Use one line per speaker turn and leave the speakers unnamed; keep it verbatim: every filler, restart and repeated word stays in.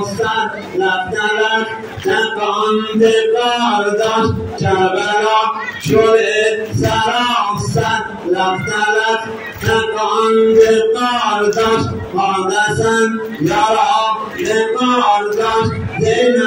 آستن رفتنت تکان دکار داشت کربلا شده سراستن رفتنت تکان دکار داشت حادثن یارا دکار داشت